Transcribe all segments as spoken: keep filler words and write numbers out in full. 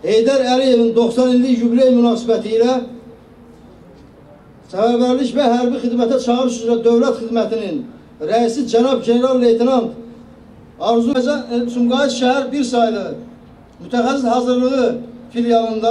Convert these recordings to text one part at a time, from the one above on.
Heydər Əliyevin doxsan illik yubiley münasibəti ilə Səfərbərlik və Hərbi Xidmətə Çağırış üzrə Dövlət Xidmətinin rəisi cənab general leytenant Arzu Sumqayıt şəhər bir sayılı mütəxəssis hazırlığı filialında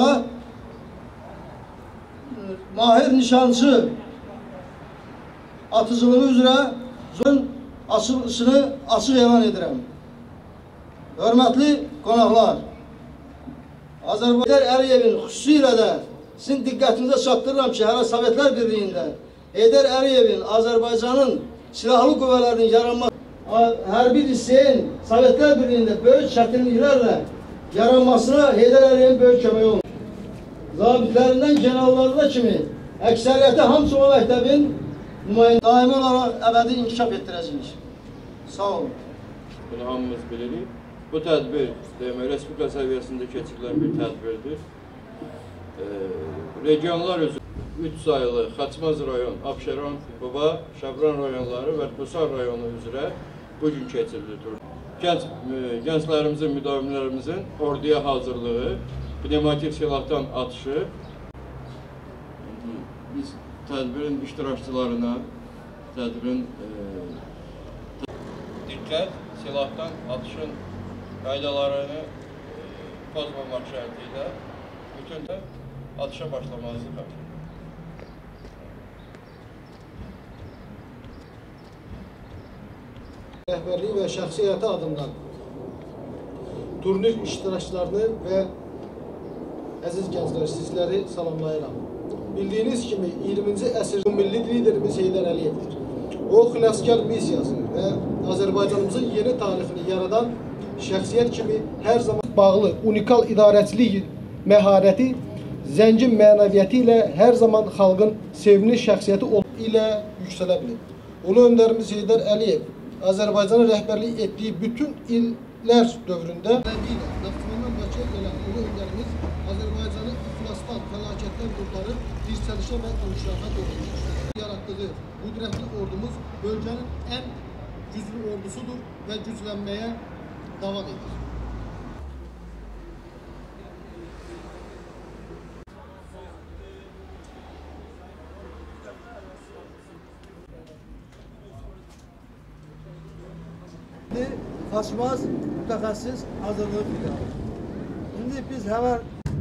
mahir nişancı atıcılığı üzrə zon açılışını açıq elan edirəm. Hörmətli qonaqlar, Azərbaycan Əliyevin xüsusilə də sizin diqqətinizə çatdırıram ki, hələ Sovetlər Birliyində Heydər Əliyevin Azərbaycanın silahlı qüvvələrinin yaranması, hərbi liseyin Sovetlər Birliyində böyük çətinliklərlə yaranmasına Heydər Əliyevin böyük köməyi olmuş. Zabitlərindən generallarına kimi əksəriyyəti hamısı o məktəbin nümayəndə daimi olaraq əbədi inkişaf etdirəcəyik. Sağ olun. Bunu hamımız bilirik. Bu tədbir demək, Respublika səviyyəsində keçirilən bir tədbirdir. E, regionlar üzrə üç sayılı Xaçmaz rayon, Abşeron, Quba, Şabran rayonları və Qusar rayonu üzrə bugün keçirilir. Gənc, e, gənclərimizin, müdavimlərimizin orduya hazırlığı, pneumatik silahdan atışı. Biz tədbirin iştirakçılarına, tədbirin e, diqqət, silahdan atışın qaydalarını e, pozmamaq şərti ilə bütün də atışa başlamanızı xəbər. Rəhbərliyi və şəxsiyyəti adından turnir iştirakçılarını və əziz gənclər, sizləri salamlayıram. Bildiyiniz kimi iyirminci əsr milli liderimiz Heydər Əliyevdir. O, xilaskar missiyasını və Azərbaycanımızın yeni tarixini yaradan şəxsiyyət kimi hər zaman bağlı unikal idarəçilik məharəti, zəngin mənəviyyəti ilə hər zaman xalqın sevimli şəxsiyyəti ilə yüksələ bilir. Ulu öndərimiz Heydər Əliyev Azərbaycana rəhbərlik etdiyi bütün illər dövründə Naxçıvandan Bakıya gələn ulu öndərimiz Azərbaycanı iflasdan, fəlakətdən qurtarıb dirçəlişə və inkişafa doğru yaratdığı qüdrətli ordumuz bölgənin ən güclü ordusudur və güclənməyə davam edir. Xaçmaz mütəxəssis hazırlığı filialı. İndi biz həmən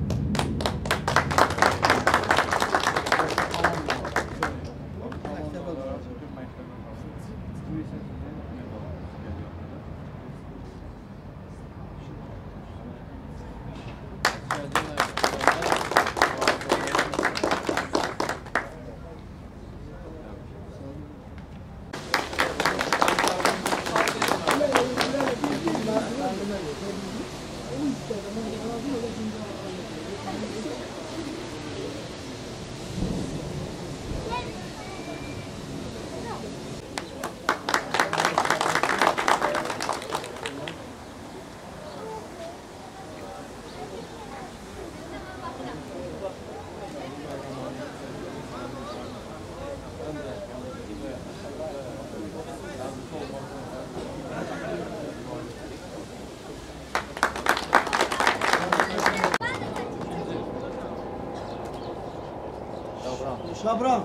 Şabran.